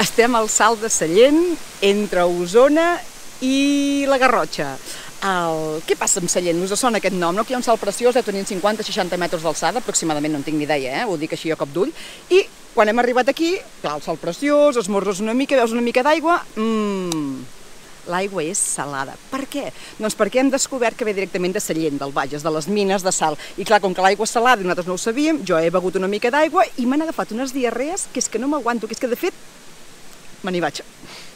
Estem al Salt de Sallent, entre Osona i la Garrotxa. Què passa amb Sallent? Us sona aquest nom, no? Que hi ha un salt preciós, deu tenir 50-60 metres d'alçada, aproximadament, no en tinc ni idea, ho dic així a cop d'ull, i quan hem arribat aquí, clar, el salt preciós, esmorres una mica, veus una mica d'aigua, l'aigua és salada. Per què? Doncs perquè hem descobert que ve directament de Sallent, del Bages, de les mines de sal. I clar, com que l'aigua és salada i nosaltres no ho sabíem, jo he begut una mica d'aigua i m'han agafat unes diarrees que és que no m'aguanto, que és que de fet me n'hi vaig.